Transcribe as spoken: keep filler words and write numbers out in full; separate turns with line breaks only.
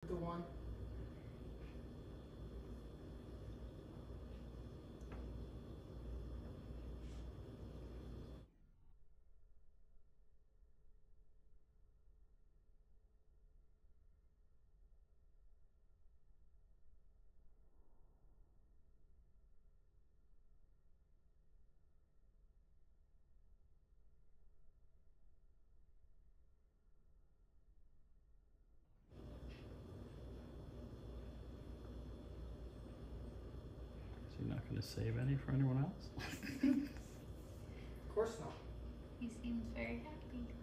the one.
So you're not going to save any for anyone else?
Of course not.
He seems very happy.